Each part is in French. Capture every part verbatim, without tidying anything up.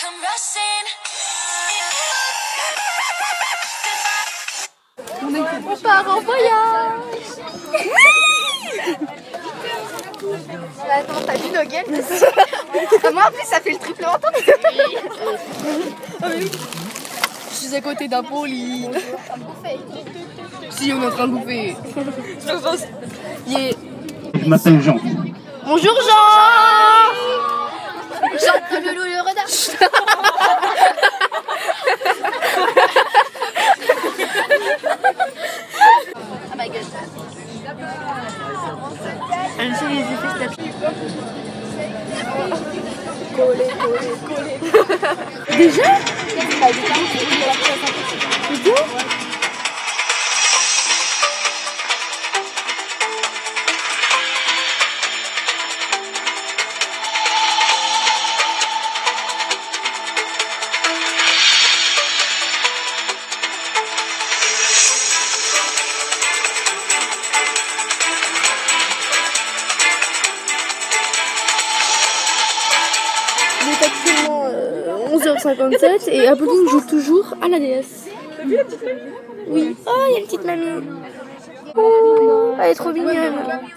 On part en voyage. Attends, t'as vu nos gueules? Moi en plus ça fait le triple menton. Je suis à côté d'un poli. Si on est en train de bouffer. Yeah. Je m'appelle Jean. Bonjour Jean. Jean le loup le renard. Ah ma gueule. Elle fait les effets tapis. Collé, collé, collé. Déjà? Vidéo? Il est actuellement euh, onze heures cinquante-sept et Apolline joue toujours à la D S. T'as vu la petite mamie? Oui. Oh, il y a une petite mamie. Oh, elle est trop mignonne.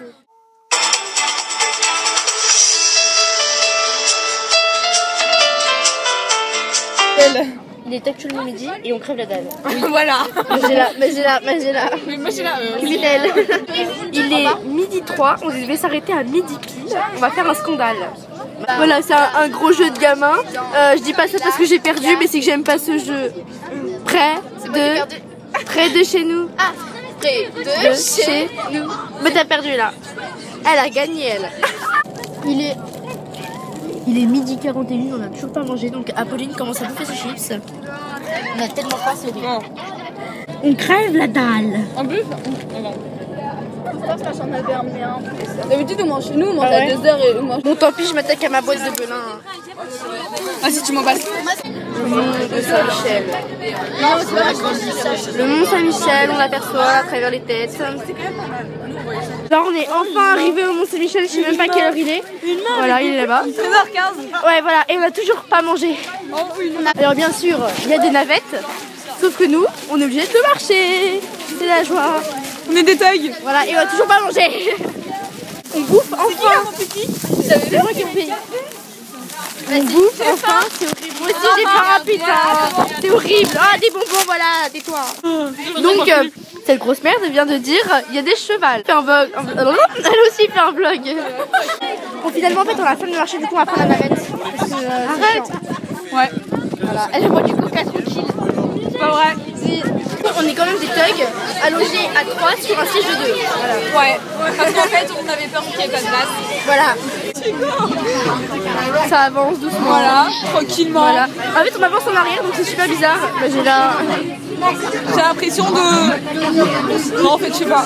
Il est actuellement midi et on crève la dalle. Voilà. Mais j'ai là, mais j'ai là, mais j'ai là. Mais moi j'ai là. Criminel. Il est midi trois, on devait s'arrêter à midi pile. On va faire un scandale. Voilà, c'est un, un gros jeu de gamin. Euh, je dis pas ça parce que j'ai perdu, mais c'est que j'aime pas ce jeu. Près de, près de chez nous. Ah, près De chez nous. Mais t'as perdu là. Elle a gagné elle. Il est, il est midi quarante et un, on a toujours pas mangé, donc Apolline commence à bouffer ses chips. On a tellement pas c'est horrible. On crève la dalle. En plus, J'en avais emmené un. d'habitude on mange chez nous, on mange Ah ouais. à deux heures et on mange. Bon tant pis, je m'attaque à ma boîte de Belin. Ah si tu m'en passes. Le mont Saint-Michel. Le mont Saint-Michel, on l'aperçoit à travers les têtes. Là on est enfin arrivé au mont Saint-Michel, je sais même pas quelle heure il est. Voilà, il est là-bas. treize heures quinze. Ouais voilà, et on a toujours pas mangé. Alors bien sûr, il y a des navettes, sauf que nous, on est obligé de marcher. C'est la joie. On est des thugs. Voilà, et on a toujours pas mangé. On bouffe enfin. C'est moi qui me paye. On bouffe enfin, c'est horrible. Moi aussi j'ai faim, putain. C'est horrible. Ah des bonbons, voilà, tais-toi. Donc, euh, cette grosse merde vient de dire, il y a des chevals. Fait un vlog. un- Elle aussi fait un vlog. Bon finalement en fait on a fait le marché, du coup on va prendre la navette. Parce que, euh, c'est Arrête. chiant. Ouais. Voilà, elle boit du coca tranquille. C'est pas vrai. Si. On est quand même des thugs allongés à trois sur un siège de deux. Voilà. Ouais. Parce qu'en fait on avait peur qu'il n'y ait pas de place. Voilà. Ça avance doucement. Voilà. Tranquillement. Voilà. En fait on avance en arrière donc c'est super bizarre. Bah, j'ai là. J'ai l'impression de. Non en fait je sais pas.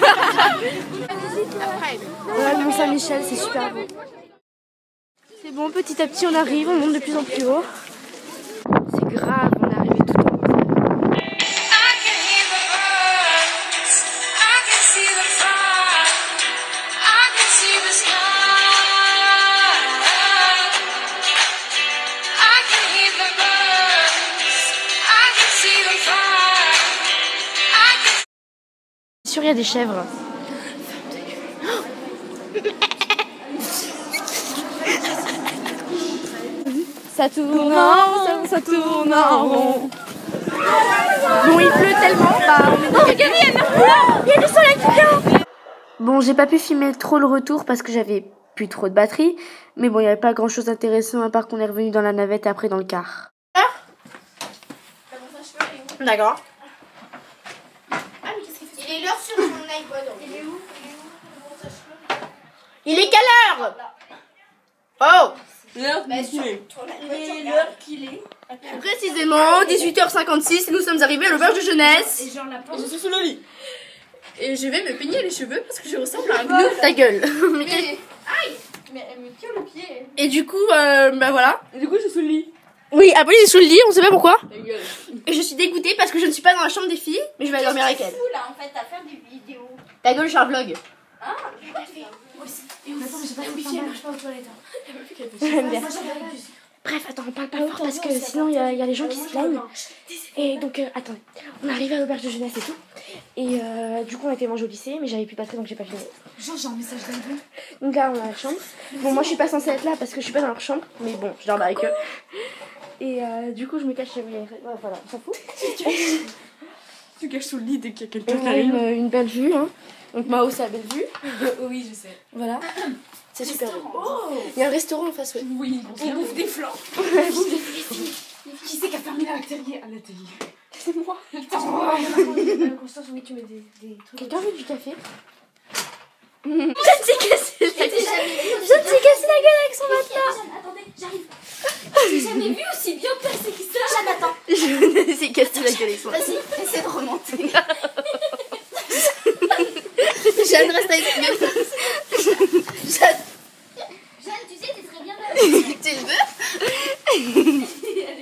Voilà le Mont Saint-Michel, c'est super beau. C'est bon, petit à petit on arrive, on monte de plus en plus haut. C'est grave, on est arrivé tout en haut. Sûr, il y a des chèvres. Ça tourne en rond, ça tourne en rond. Bon, il pleut tellement, bah on est... Oh, regardez, il y a de la couleur. Il y a du soleil qui vient. Bon, j'ai pas pu filmer trop le retour parce que j'avais plus trop de batterie. Mais bon, il n'y avait pas grand chose d'intéressant à part qu'on est revenu dans la navette et après dans le car. D'accord. Il est l'heure sur mon iPod. Il est où? Il est quelle heure? Oh! L'heure qu'il est. L'heure qu'il est. Précisément, dix-huit heures cinquante-six, nous sommes arrivés à l'auberge de jeunesse. Et genre la Je suis sous le lit. Et je vais me peigner les cheveux parce que je ressemble à un gnou. Ta gueule. Mais qu'est- Aïe. Mais elle me tire le pied. Et du coup, euh, bah voilà. Et du coup je suis sous le lit. Oui, Apolline est sous le lit, on sait pas pourquoi. Ta gueule. Et je suis dégoûtée parce que je ne suis pas dans la chambre des filles, mais je vais aller dormir avec elle. Fou là en fait à faire des vidéos. Ta gueule, je fais un vlog. Ah, pourquoi tu fais? Moi aussi. Et aussi. Attends, mais j'ai pas le wifi, elle marche pas aux toilettes. J'aime bien. Bref, attends, on parle pas fort parce que sinon il y, y a les gens qui se plaignent. Et donc, euh, attendez, on est arrivé à l'auberge de jeunesse et tout. Et euh, du coup, on a été manger au lycée, mais j'avais plus passer donc j'ai pas fini. Genre, j'ai un message d'Albin. Donc là, on a la chambre. Bon, moi je suis pas censée être là parce que je suis pas dans leur chambre, mais bon, je dors avec eux. Et euh, du coup, je me cache chez ouais, voilà, on s'en fout. Tu caches sous le lit dès qu'il y a quelqu'un On qui a arrive. une, une belle vue, hein. Donc Mao, c'est la belle vue. Oui, je sais. Voilà. C'est super beau. Il y a un restaurant en face, ouais. Oui, on bouffe des flancs. Qui c'est qui a fermé l'atelier à l'atelier? C'est moi. Constance, oui, tu mets des, des trucs. Quelqu'un veut du café? Je ne sais casser la gueule. Je ne sais casser la gueule avec son matelas. Attendez, j'arrive. J'ai jamais vu aussi bien placé que ça. Jeanne, attends. Je ne sais casser la gueule avec son matelas. Vas-y, essaie de remonter. Jeanne, reste avec moi. Jeanne. Jeanne, tu sais, tu serais bien là. Tu le veux?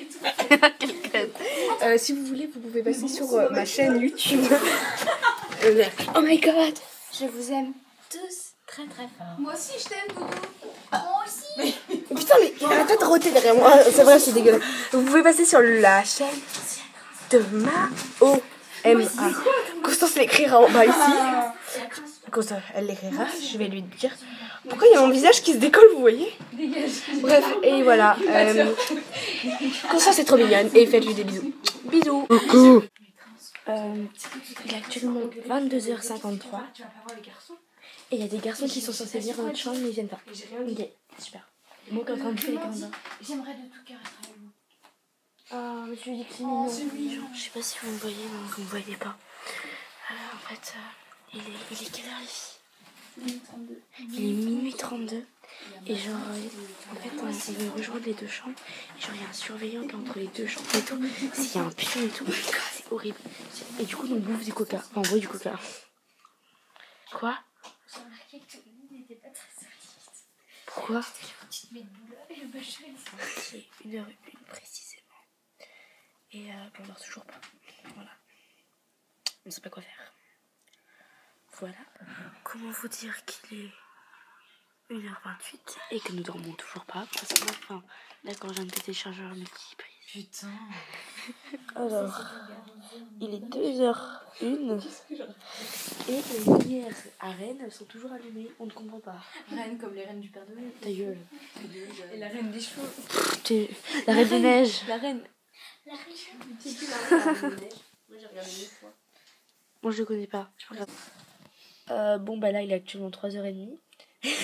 Euh, si vous voulez, vous pouvez passer sur euh, ma chaîne YouTube. euh, oh my god. Je vous aime tous très très fort. Moi aussi, je t'aime, Doudou. Moi aussi. Putain, mais arrête pas de roter derrière moi. C'est vrai, c'est dégueulasse. Vous pouvez passer sur la chaîne de Mao M A. Constance l'écrira en bas ici. Constance, elle l'écrira. Je vais lui dire. Pourquoi il y a mon visage qui se décolle, vous voyez? Bref, et voilà. Euh, Constance est trop mignonne et faites-lui des bisous. Bisous. Coucou. Euh, il est actuellement vingt-deux heures cinquante-trois. Et il y a des garçons qui sont censés venir dans notre chambre, mais ils viennent pas. Ok, super. Moi qui est en train de faire les candidats. J'aimerais de tout cœur être avec vous. Ah, mais tu lui dis que c'est mignon. Je sais pas si vous me voyez, non, vous me voyez pas. Euh, en fait, euh, il, est, il est quelle heure ici? Il est minuit trente-deux. Et genre, en fait, on, on veut rejoindre les deux chambres. Et genre, il y a un surveillant qui est entre les deux chambres et tout. S'il y a un pion et tout, c'est horrible. Et du coup, on bouffe du coca. Enfin, on boit du coca. Quoi? J'ai remarqué que ton lit n'était pas très solide. Pourquoi? Tu te mets de boulot et le machin il s'en C'est une heure une précisément. Et euh, on dort toujours pas. Voilà. On sait pas quoi faire. Voilà. Comment vous dire qu'il est une heure vingt-huit et que nous dormons toujours pas parce que enfin, d'accord, j'ai un petit téléchargeur multiprise. Putain. Alors, il est deux heures une et les lumières à Rennes elles sont toujours allumées. On ne comprend pas. Reine comme les reines du Père Noël. Ta gueule. Et la reine des chevaux. T'es- La reine des neiges. La reine. La riche. C'est qui la reine des neiges? Moi j'ai regardé une fois. Moi je le connais pas. Je regarde. Euh, bon bah là il est actuellement trois heures trente.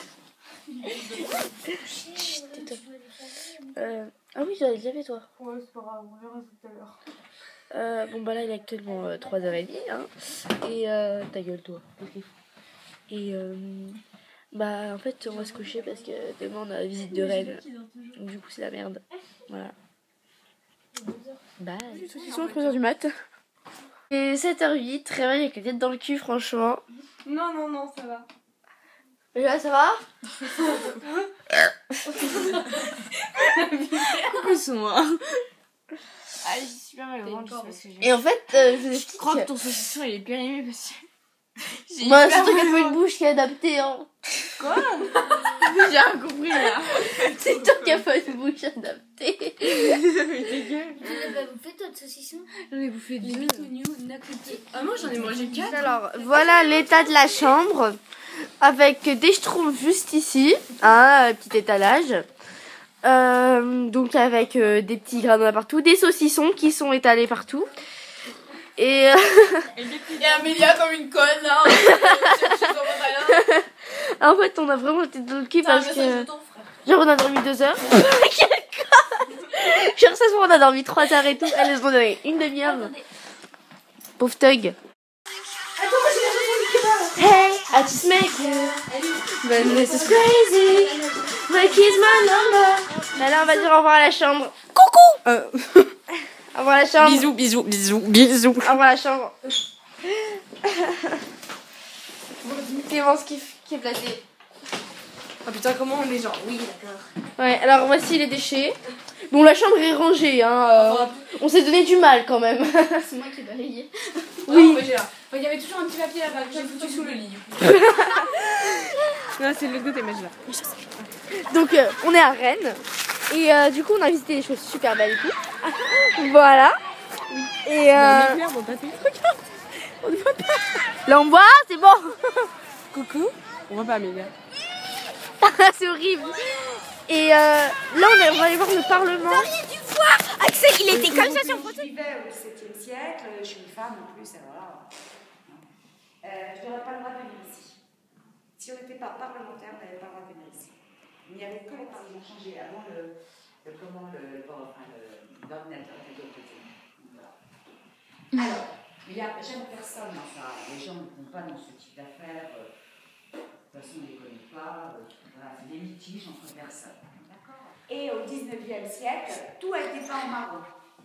Chut, tais-toi. Euh, ah oui, j'avais déjà fait toi. Ouais, c'est pas grave, on verra tout à l'heure. Euh, bon bah là il est actuellement euh, trois heures trente hein. Et euh, ta gueule toi. Et euh, bah en fait on va se coucher parce que demain on a la visite de Rennes. Donc du coup c'est la merde. Voilà. Bye. Ils sont à trois heures du mat. Et sept heures huit, réveil avec la tête dans le cul franchement. Non, non, non, ça va. Et là ça va? Pousse-moi. Ah, j'y suis bien mal au ventre, parce que j'ai. Et en fait, euh, je vous Je explique. crois que ton saucisson il est périmé parce que. Moi, c'est toi qui as fait une bouche qui est adaptée, hein. Quoi? J'ai rien compris là. C'est toi qui as fait une bouche adaptée. Mais ta gueule. Tu l'as pas bouffé, toi, de saucisson? J'en ai bouffé deux. Ah, moi j'en ai mangé quatre. Alors, voilà l'état de la chambre. Avec des schtroumpfs juste ici. Un petit étalage. Euh, donc, avec euh, des petits granulats partout. Des saucissons qui sont étalés partout. Et. Euh... Et Amélia comme une conne là. en fait, on a vraiment été dans le cul parce que. Genre, on a dormi deux heures. Quel con! Genre, ça se voit, on a dormi trois heures et tout. Elles nous ont donné une demi-heure. Pauvre Tug. Hey, I just make you. But this is crazy. My kiss my number. Là, là, on va dire au revoir à la chambre. Coucou! Euh. Au revoir à la chambre. Bisous, bisous, bisous, bisous. Au revoir à la chambre. Clémence qui, qui est placée. Ah putain, comment on est genre? Oui, d'accord. Ouais, alors voici les déchets. Bon, la chambre est rangée, hein. Euh, on s'est donné du mal quand même. C'est moi qui ai balayé. Oui. Il y avait toujours un petit papier là-bas que j'ai foutu sous le lit. Non, c'est le logo des mèches là. Donc, euh, on est à Rennes. Et euh, du coup, on a visité des choses super belles et tout. Voilà. Et euh... Merde, on t'a fait. Regarde, on ne voit pas. Là, on voit, c'est bon. Coucou. On voit pas Amélia. C'est horrible. Et euh, là, on, est, on va aller voir le Parlement. Du voir Axel, il était comme ça sur photo. Je vivais au dix-septième siècle, je suis une femme en plus, alors euh, je n'aurais pas le droit de venir ici. Si on n'était pas parlementaire, on n'avait pas le droit de venir ici. Il n'y avait que les parlements. Ils ont changé avant le, le comment le, enfin, l'ordinateur était de l'autre côté. Voilà. Alors, il n'y a jamais personne dans ça. Les gens ne vont pas dans ce type d'affaires. Euh, de toute façon, on ne les connaît pas. Euh, voilà, c'est des litiges entre personnes. Et au dix-neuvième siècle, tout a été peint en marron.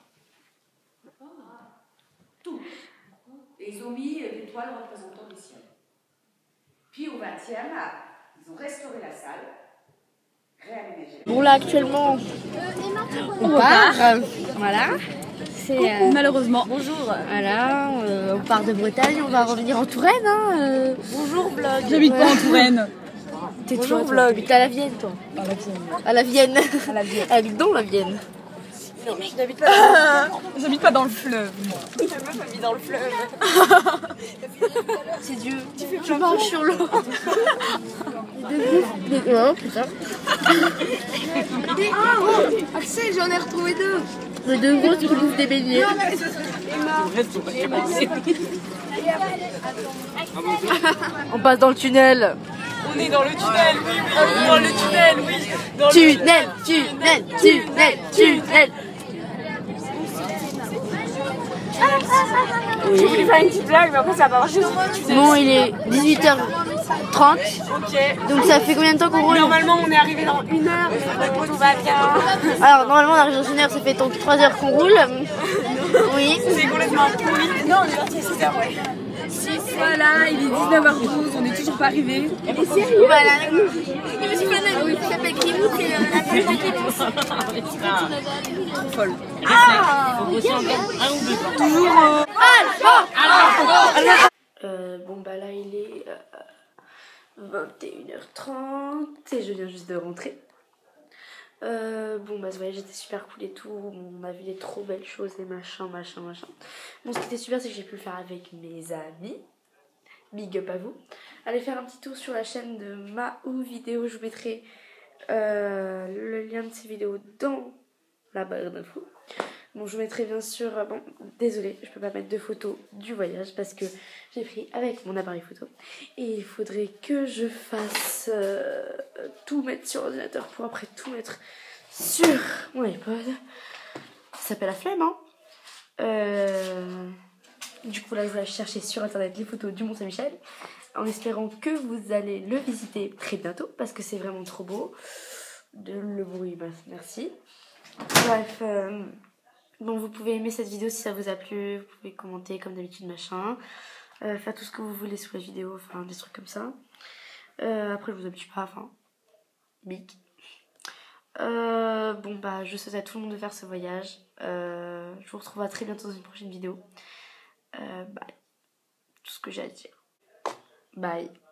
Tout. Et ils ont mis des toiles représentant le ciel. Puis au vingtième, ils ont restauré la salle, réaménagé. Bon, là, actuellement, on part. Voilà. C'est euh, Malheureusement. bonjour. Voilà, euh, on part de Bretagne, on va revenir en Touraine. Hein, euh. Bonjour, vlog. J'habite pas en Touraine. T'es Bonjour, toi, vlog. T'habites à la Vienne, toi. À la Vienne. À la Vienne. À la Vienne. Elle habite dans la Vienne. Non, mais je n'habite pas. J'habite pas dans le fleuve. Moi. La meuf habite dans le fleuve. C'est Dieu. Tu fais tu marches sur l'eau. Des oh, putain. Axel, j'en ai retrouvé deux. Les deux grosses qui bouffent des beignets. On passe dans le tunnel. On est dans le tunnel, oui, oui. Dans le tunnel, oui. Dans Tunnel, tunnel, tunnel, tunnel. Je voulais faire une petite blague, mais après ça va marcher. Bon, il est dix-huit heures trente. Ok. Donc ça fait combien de temps qu'on roule? Normalement, on est arrivé dans une heure. Tout va bien. Alors normalement on arrive dans une heure, ça fait donc trois heures qu'on roule. Oui. C'est complètement pourri. Non, on est parti à six heures, ouais. Voilà, il est dix-neuf heures douze, on est toujours pas arrivé. Voilà. Il me suis fait un ami qui s'appelle Kimou, c'est la fille de Kimou. Trop folle. Euh, bon bah là il est euh, vingt et une heures trente et je viens juste de rentrer. Euh, bon bah ce voyage était super cool et tout, on a vu des trop belles choses et machin machin machin. Bon ce qui était super c'est que j'ai pu le faire avec mes amis. Big up à vous. Allez faire un petit tour sur la chaîne de Mahou Vidéo, je vous mettrai euh, le lien de ces vidéos dans la barre d'infos. Bon, je vous mettrai bien sûr, euh, bon, désolée, je peux pas mettre de photos du voyage parce que j'ai pris avec mon appareil photo. Et il faudrait que je fasse euh, tout mettre sur l'ordinateur pour après tout mettre sur mon iPod. Ça s'appelle la flemme, hein. Euh, du coup, là, je vais aller chercher sur internet les photos du Mont-Saint-Michel en espérant que vous allez le visiter très bientôt parce que c'est vraiment trop beau. De le bruit, bah, merci. Bref. Euh, Bon, vous pouvez aimer cette vidéo si ça vous a plu, vous pouvez commenter comme d'habitude, machin, euh, faire tout ce que vous voulez sur la vidéo, enfin des trucs comme ça. Euh, après, je vous habitue pas, enfin, big. Euh, bon, bah, je souhaite à tout le monde de faire ce voyage. Euh, je vous retrouve à très bientôt dans une prochaine vidéo. Euh, bye. Tout ce que j'ai à dire. Bye.